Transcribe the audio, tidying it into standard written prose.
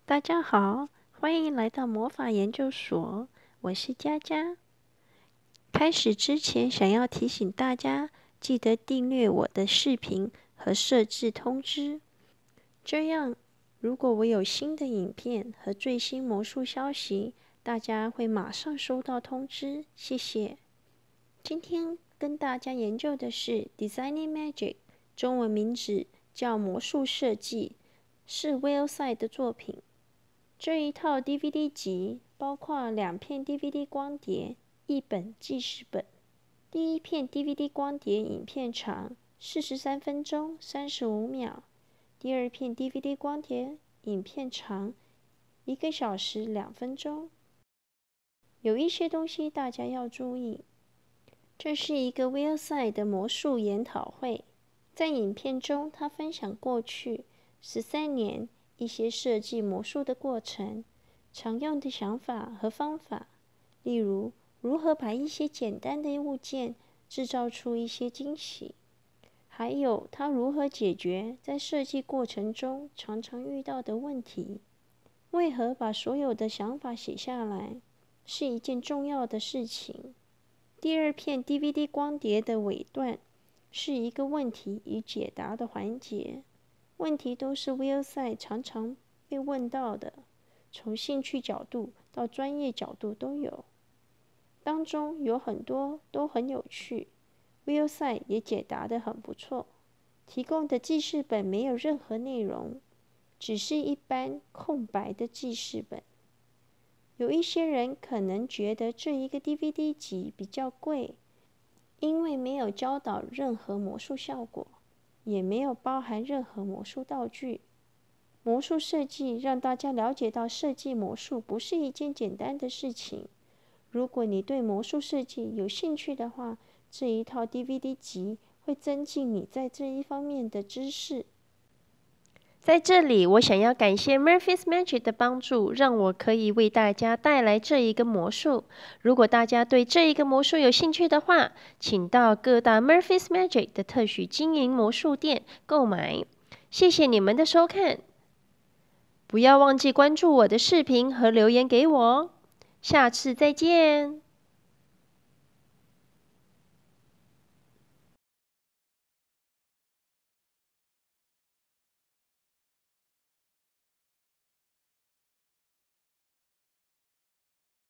大家好，欢迎来到魔法研究所，我是佳佳。开始之前，想要提醒大家，记得订阅我的视频和设置通知，这样如果我有新的影片和最新魔术消息，大家会马上收到通知。谢谢。今天跟大家研究的是 Designing Magic， 中文名字叫魔术设计，是 Will Tsai 的作品。这一套 DVD 集包括2片 DVD 光碟、1本记事本。第一片 DVD 光碟影片长43分钟35秒，第二片 DVD 光碟影片长1个小时2分钟。有一些东西大家要注意。这是一个 Will Tsai 的魔术研讨会，在影片中，他分享过去13年一些设计魔术的过程、常用的想法和方法，例如如何把一些简单的物件制造出一些惊喜，还有他如何解决在设计过程中常常遇到的问题。为何把所有的想法写下来是一件重要的事情？第二片 DVD 光碟的尾段是一个问题与解答的环节，问题都是 Will Tsai 常常被问到的，从兴趣角度到专业角度都有，当中有很多都很有趣， Will Tsai 也解答得很不错。提供的记事本没有任何内容，只是一般空白的记事本。有一些人可能觉得这一个 DVD 集比较贵，因为没有教导任何魔术效果，也没有包含任何魔术道具。魔术设计让大家了解到设计魔术不是一件简单的事情。如果你对魔术设计有兴趣的话，这一套 DVD 集会增进你在这一方面的知识。在这里，我想要感谢 Murphy's Magic 的帮助，让我可以为大家带来这一个魔术。如果大家对这一个魔术有兴趣的话，请到各大 Murphy's Magic 的特许经营魔术店购买。谢谢你们的收看，不要忘记关注我的视频和留言给我哦。下次再见。